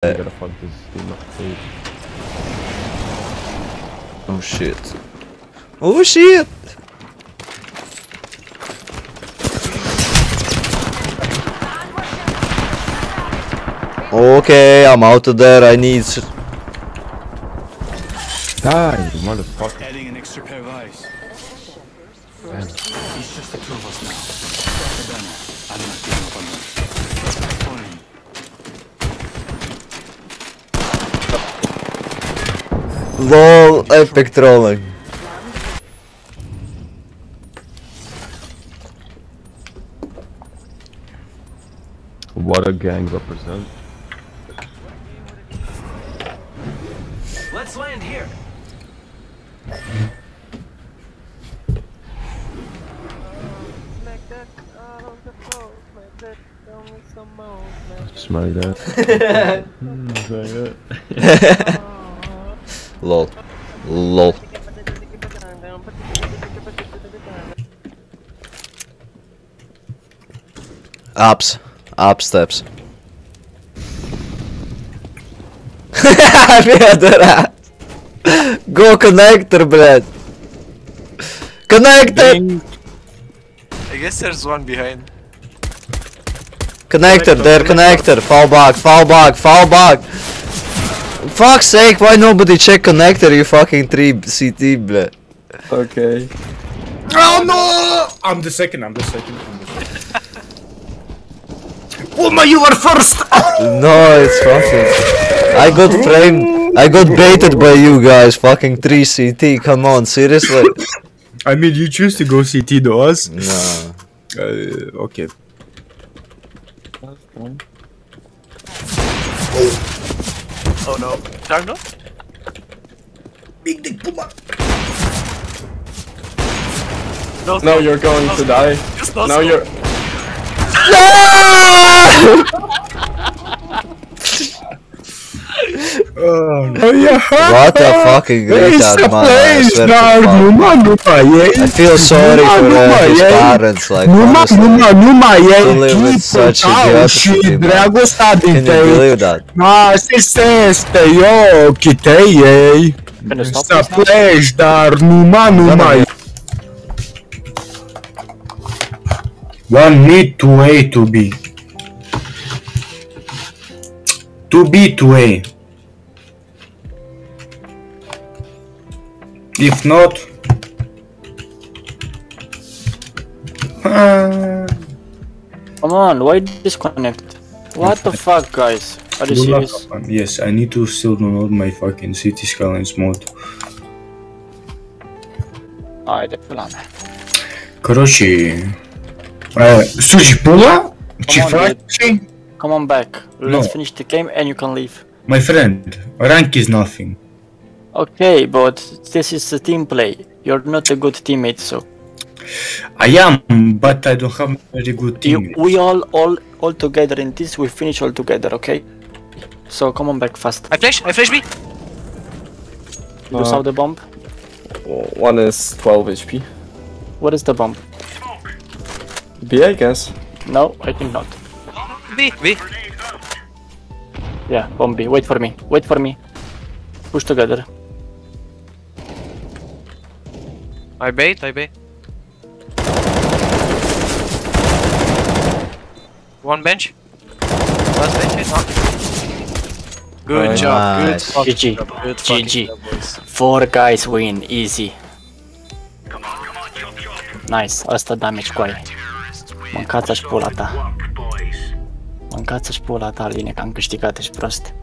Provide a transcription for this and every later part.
I gotta fuck this team up. Oh shit. Oh shit! Okay, I'm out of there. I need. Die, you motherfucker. Adding an extra pair of eyes. Damn. It's just the two of us now. Cabana, I'm not giving up on them. Falling. LOL, epic trolling. What a gang represent. Let's land here. Smell that. LOL. LOL. Ups. Up steps. Дурак. Go connector, блядь. Connector! I guess there's one behind. Connector, there, connector. Fall back, fall back, fall back. Fuck's sake, why nobody check connector, you fucking 3 CT, блядь. Okay. Oh no! I'm the second. Puma, you were first! No, it's fucking. I got framed. I got baited by you guys. Fucking 3 CT. Come on, seriously? I mean, you choose to go CT to us? No. Okay. Oh no. Jungle? Big dick Puma! No, Now you're going to die. Just no Now you're. Oh yeah! What a fucking retard, man. I swear to fuck. I feel sorry for his parents, like, honestly. To live with such idiocy, man. Can you believe that? Mas este eu quitei essa place dar numa. One need to A to B. To B to A. If not, Come on, why disconnect? What the fuck, guys? Are you serious? yes, I need to still download my fucking City Skylines mod. Haide, pula mea. Короче, слушай, Pula, ce Come on, faci? Come on back. Let's No. finish the game and you can leave. My friend, rank is nothing. Okay, but this is a team play. You're not a good teammate, so I am, but I don't have a very good team. we all together in this. We finish all together, okay? So come on back fast. I flash B. You saw the bomb? One is 12 HP. What is the bomb? B, I guess. No, I think not. B. Yeah, bomb B. Wait for me. Wait for me. Push together. I bait. One bench. Last bench, no. Good job, good Nice. fucking GG. job, good fucking GG. job, boys. 4 guys win, easy. Nice, asta damage cu aia. Mâncați-și pula ta. Mâncați-și pula ta, Aline, că am câștigat, ești prost.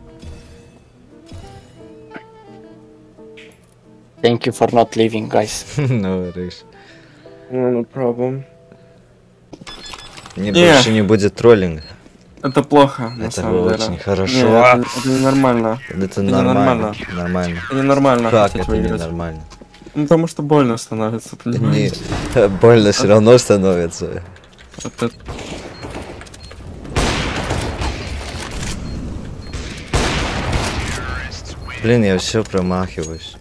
Thank you for not leaving, guys. No worries. No problem. Мне больше не будет троллинга. Это плохо, на Это самом деле. очень хорошо. Нет, это ненормально. Это ненормально. нормально. Нормально. Это ненормально. Как хотеть это выиграть. ненормально? Ну, потому что больно становится, понимаешь? Не, больно все равно становится. Это... Блин, я все промахиваюсь.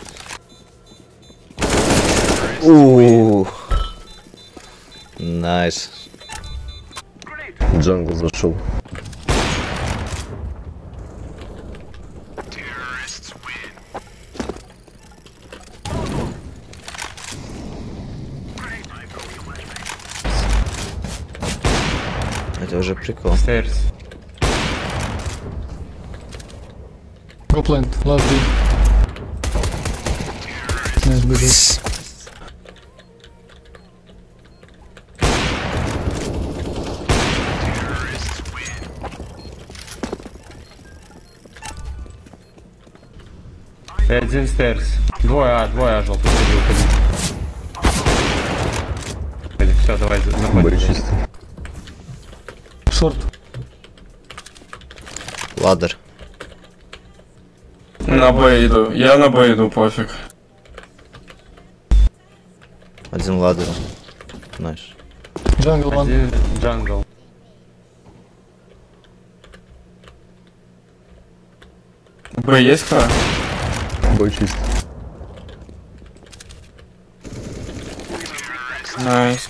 Найс. Джангл зашел. Это уже прикол. Stairs. Go plant, last B. Nice, good. Один stairs. Двое желтый уходи. Все, давай, нормально. Чисто. Short. Ладер. На Б иду. Я на Б иду, пофиг. Один ладер. Знаешь. Jungle one. Один джангл. Б есть кто? Бой чисто. Найс.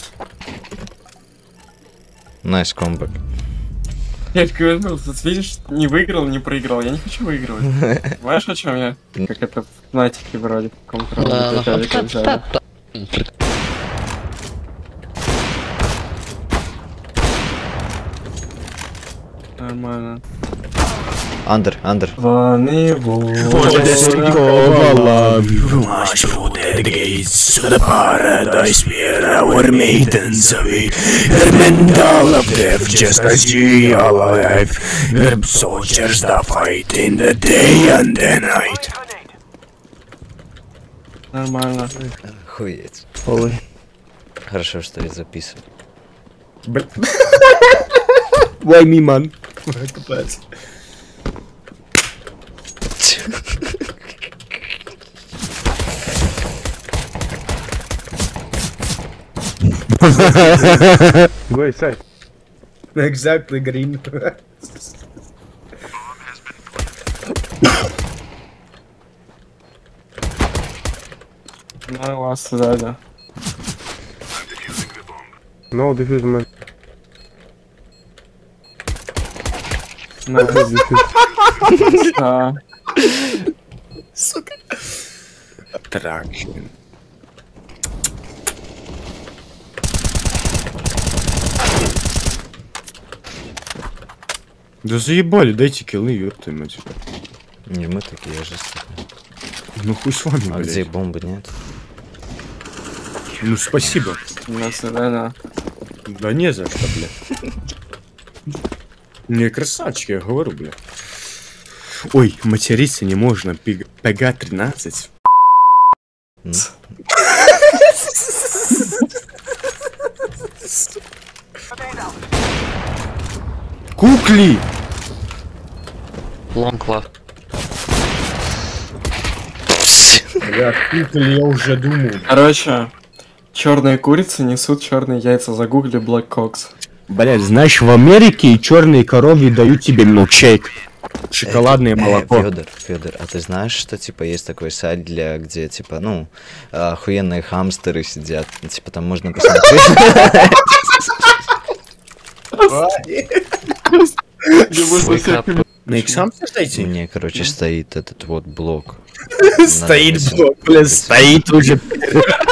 Найс комбэк. Я так говорю, тут видишь, не выиграл, не проиграл. Я не хочу выигрывать. Знаешь, о чем я? Как это в Натике вроде, в каком-то роде. Нормально. Андер. Ваны March through the gates to the paradise where our maidens await. We're mental of death just as ye are alive. We're soldiers that fight in the day and the night. Нормально. Охуеть. Хорошо, что я записываю. Why me, man? Go inside. Exactly, green. На вас сзади. No defuse, man. На да. Attraction. Да заебали, дайте киллы, ёпта мать. Не мы такие, я же. Ну хуй с вами, А блядь. где бомбы нет? Ну спасибо. На сзади. Да не за что, блядь. Не, красавчик, я говорю, блядь. Ой, материться не можно, ПГ-13. Кукли! Long left. Бля, кукли, я уже думаю. Короче, черные курицы несут черные яйца. Загугли Black Cox. Блядь, знаешь, в Америке черные коровы дают тебе милкшейк. Шоколадное молоко. Федор, а ты знаешь, что типа есть такой сайт, где типа, ну, охуенные хамстеры сидят, типа там можно посмотреть. На их сам зайти? Мне, короче, стоит этот вот блок. Стоит блок, блядь, стоит уже.